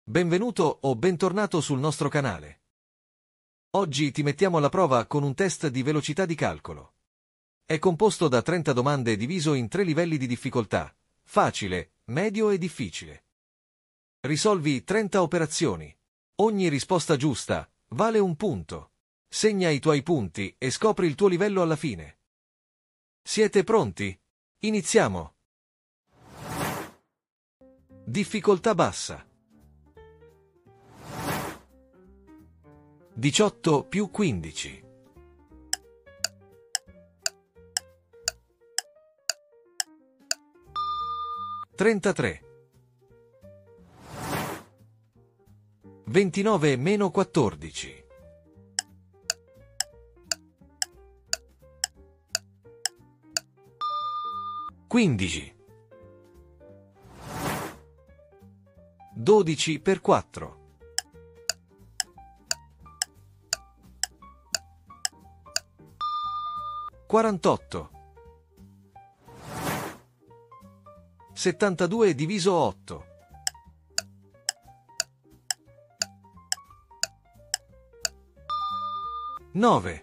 Benvenuto o bentornato sul nostro canale. Oggi ti mettiamo alla prova con un test di velocità di calcolo. È composto da 30 domande diviso in 3 livelli di difficoltà: facile, medio e difficile. Risolvi 30 operazioni. Ogni risposta giusta vale un punto. Segna i tuoi punti e scopri il tuo livello alla fine. Siete pronti? Iniziamo! Difficoltà bassa. 18 più 15. 33. 29 meno 14. 15. 12 per 4. 48. 72 diviso 8. 9.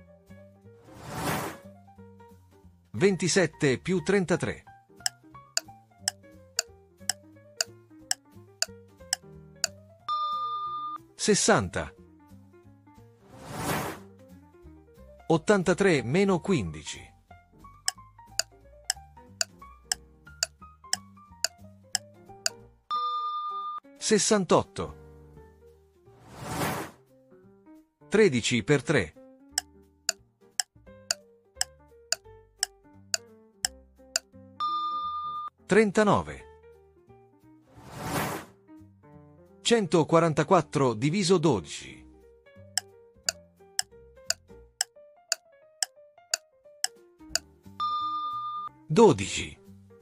27 più 33. 60. 83 meno 15. 68. 13 per 3. 39. 144 diviso 12. 12.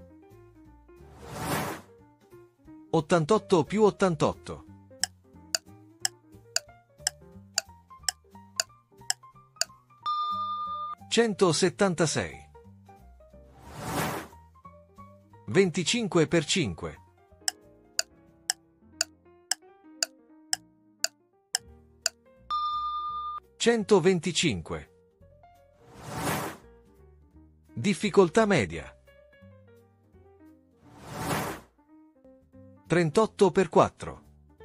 88 più 88. 176. 25 per 5. 125. Difficoltà media. 38 per 4.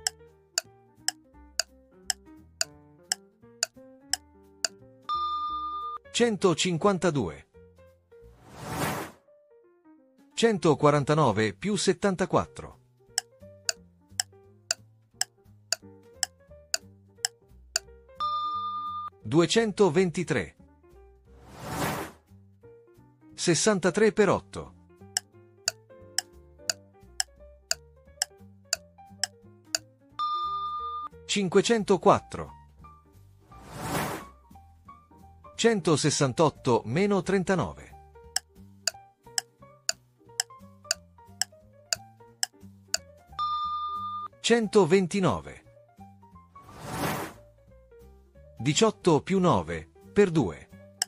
152. 149 più 74. 223. 63 per 8. 504. 168 meno 39. 129. 18 più 9 per 2.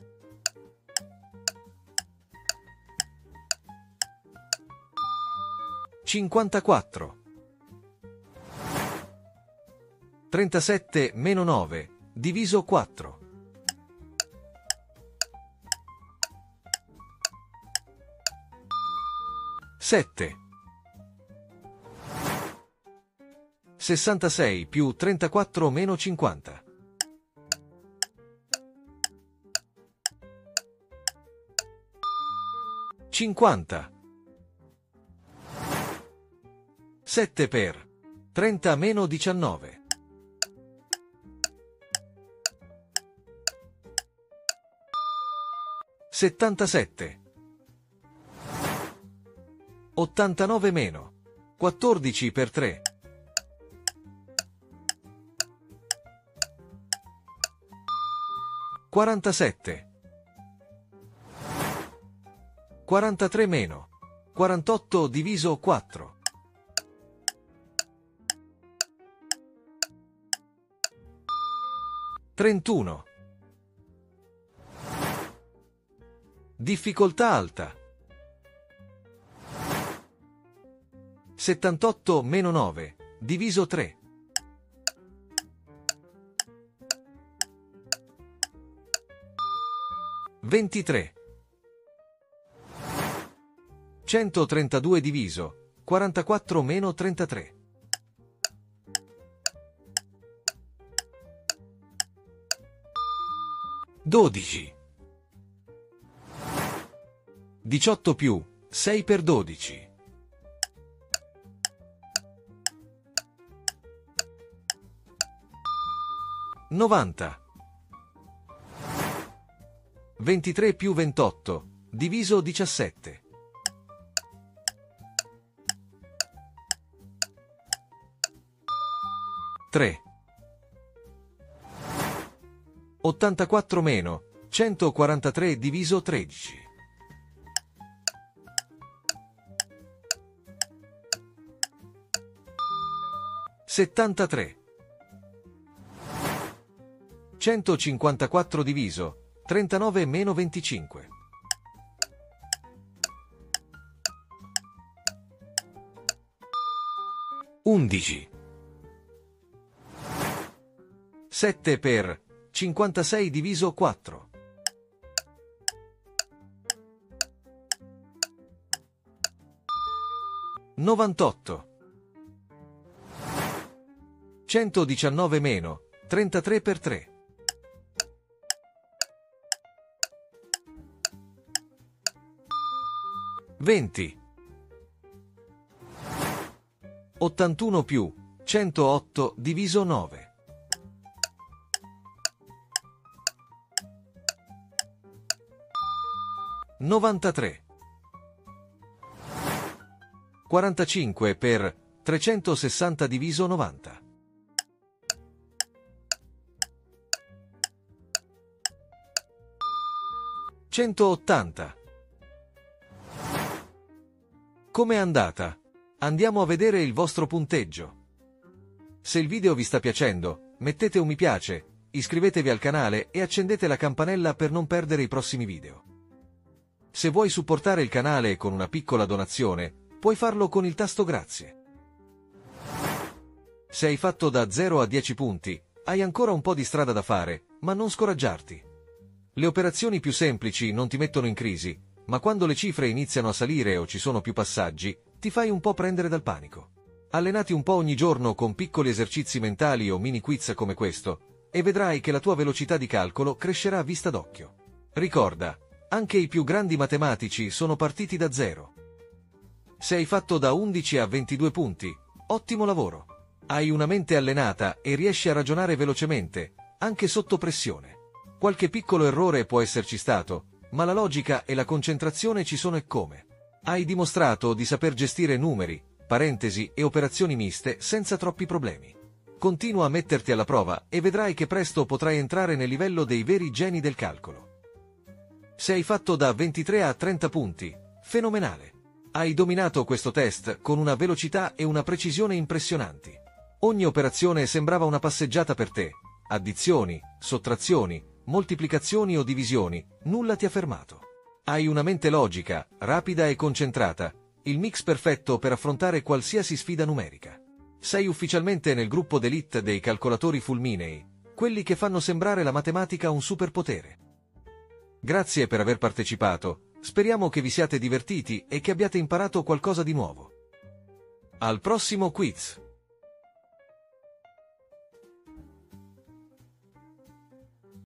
54. 37 meno 9 diviso 4. 7. 66 più 34 meno 50. 50. 7 per 30 meno 19. 77. 89 meno 14 per 3. 47. 43 meno 48 diviso 4. 31. Difficoltà alta. 78 meno 9 diviso 3. 23. 132 diviso 44 meno 33. 12. 18 più 6 per 12. 90. 23 più 28 diviso 17. 3. 84 meno 143 diviso 13. 73. 154 diviso 39 meno 25. 11. 7 per 56 diviso 4. 98. 119 meno 33 per 3. 20. 81 più 108 diviso 9. 93. 45 per 360 diviso 90. 180. Com'è andata? Andiamo a vedere il vostro punteggio. Se il video vi sta piacendo, mettete un mi piace, iscrivetevi al canale e accendete la campanella per non perdere i prossimi video. Se vuoi supportare il canale con una piccola donazione, puoi farlo con il tasto grazie. Se hai fatto da 0 a 10 punti, hai ancora un po' di strada da fare, ma non scoraggiarti. Le operazioni più semplici non ti mettono in crisi, ma quando le cifre iniziano a salire o ci sono più passaggi, ti fai un po' prendere dal panico. Allenati un po' ogni giorno con piccoli esercizi mentali o mini quiz come questo, e vedrai che la tua velocità di calcolo crescerà a vista d'occhio. Ricorda, anche i più grandi matematici sono partiti da zero. Se hai fatto da 11 a 22 punti, ottimo lavoro. Hai una mente allenata e riesci a ragionare velocemente, anche sotto pressione. Qualche piccolo errore può esserci stato, ma la logica e la concentrazione ci sono e come. Hai dimostrato di saper gestire numeri, parentesi e operazioni miste senza troppi problemi. Continua a metterti alla prova e vedrai che presto potrai entrare nel livello dei veri geni del calcolo. Se hai fatto da 23 a 30 punti, fenomenale. Hai dominato questo test con una velocità e una precisione impressionanti. Ogni operazione sembrava una passeggiata per te. Addizioni, sottrazioni, moltiplicazioni o divisioni, nulla ti ha fermato. Hai una mente logica, rapida e concentrata, il mix perfetto per affrontare qualsiasi sfida numerica. Sei ufficialmente nel gruppo d'élite dei calcolatori fulminei, quelli che fanno sembrare la matematica un superpotere. Grazie per aver partecipato, speriamo che vi siate divertiti e che abbiate imparato qualcosa di nuovo. Al prossimo quiz!